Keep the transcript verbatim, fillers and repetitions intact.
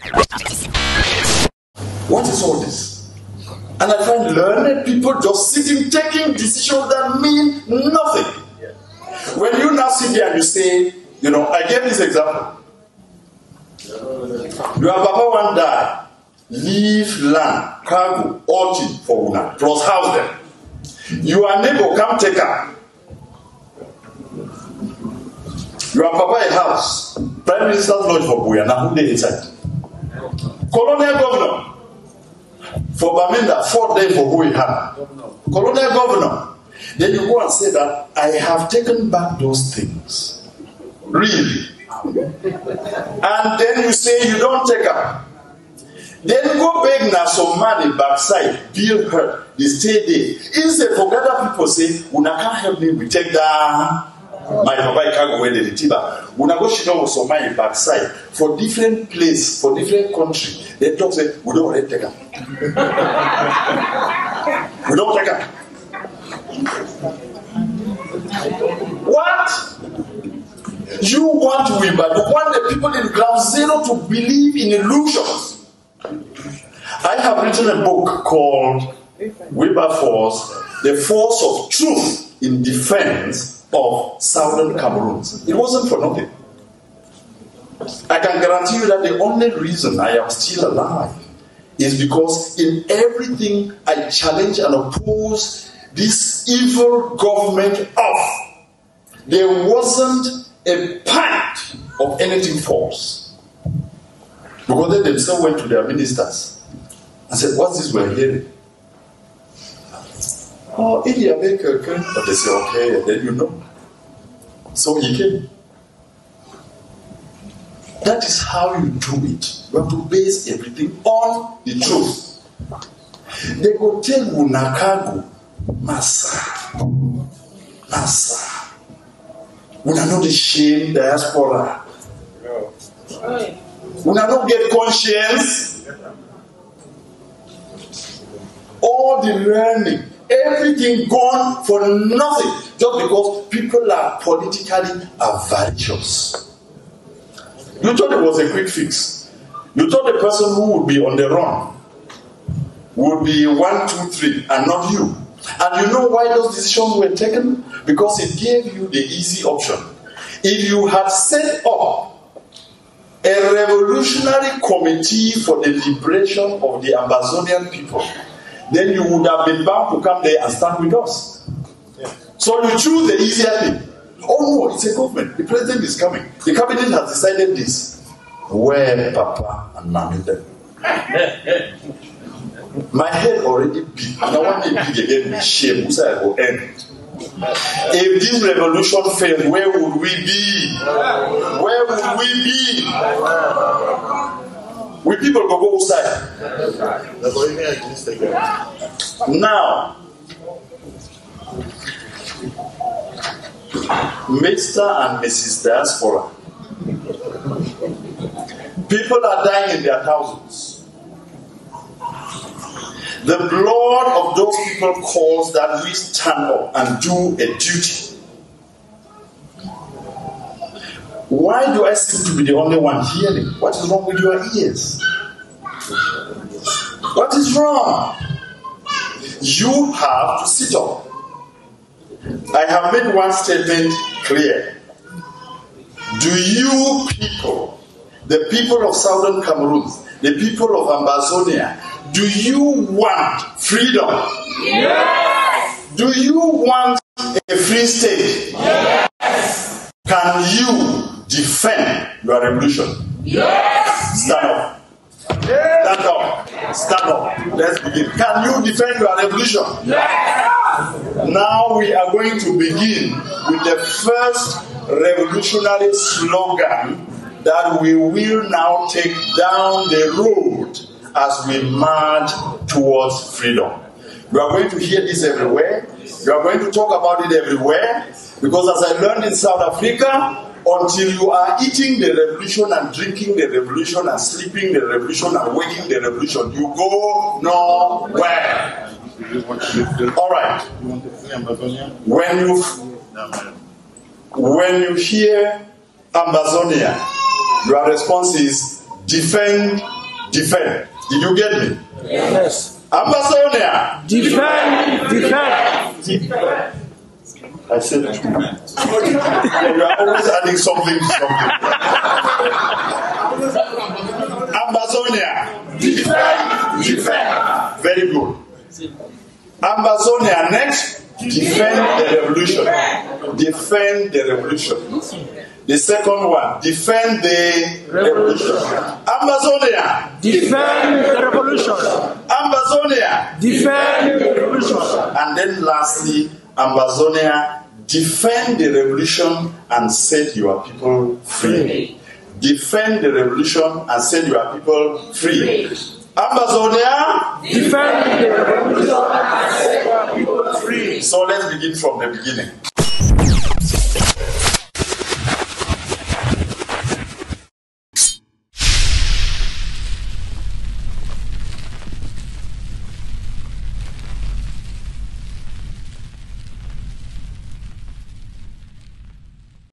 What is all this? And I find learned people just sitting, taking decisions that mean nothing. When you now sit there and you say, you know, I gave this example. Your papa one die, leave land, cargo, all thing for una, plus house them. Your neighbor come take her. Your papa a house, Prime Minister's Lodge for Buya, now who they inside? Colonial Governor for Baminda, four days for who he had. Colonial Governor. Then you go and say that I have taken back those things. Really? And then you say you don't take up. Then go beg now some money backside, bill her, they stay there. Instead for other people say, Una can't help me, we take that. My papa can't go where the tiba. Una go she know some money backside for different place, for different country. They talk say, we don't want to take up. We don't take up. What? You want to win, but you want the people in ground zero to believe in illusions. I have written a book called Wilberforce, The Force of Truth in Defense of Southern Cameroon. It wasn't for nothing. I can guarantee you that the only reason I am still alive is because in everything I challenge and oppose this evil government of, there wasn't a pint of anything false. Because they themselves went to their ministers and said, what's this we're hearing? Oh, India make a gun. But they say, okay, and then you know. So he came. That is how you do it. You have to base everything on the truth. They go tell Unakago, Massa, Massa. Una know the shame diaspora. Una not get conscience. All the learning, everything gone for nothing, just because people are politically avaricious. You thought it was a quick fix. You thought the person who would be on the run would be one, two, three, and not you. And you know why those decisions were taken? Because it gave you the easy option. If you had set up a revolutionary committee for the liberation of the Amazonian people, then you would have been bound to come there and stand with us. Yeah. So you choose the easier thing. Oh no, it's a government. The president is coming. The cabinet has decided this. Where Papa and Mommy then? My head already big. And I want to big again with shame. Who said I will end? If this revolution failed, where would we be? Where would we be? Will people go go outside? Now, Mister and Missus Diaspora, people are dying in their thousands. The blood of those people calls that we stand up and do a duty. Why do I seem to be the only one hearing? What is wrong with your ears? What is wrong? You have to sit up. I have made one statement clear. Do you people, the people of Southern Cameroon, the people of Ambazonia, do you want freedom? Yes. Do you want a free state? Yes. Can you defend your revolution? Yes. Stand up. Yes. Stand up. Stand up. Let's begin. Can you defend your revolution? Yes. Now we are going to begin with the first revolutionary slogan that we will now take down the road as we march towards freedom. You are going to hear this everywhere. You are going to talk about it everywhere. Because as I learned in South Africa, until you are eating the revolution and drinking the revolution and sleeping the revolution and waking the revolution, you go nowhere. All right. When you, when you hear Ambazonia, your response is defend defend. Did you get me? Yes. Amazonia. Defend, defend. Defend. I said two. You are always adding something to something. Amazonia. Defend, defend. Very good. Amazonia next. Defend the revolution. Defend the revolution. The second one, defend the revolution. Amazonia. Defend the revolution. Amazonia. Defend the revolution. And then lastly, Amazonia, defend the revolution and set your people free. Defend the revolution and set your people free. Amazonia, defend the revolution and set your people free. So let's begin from the beginning.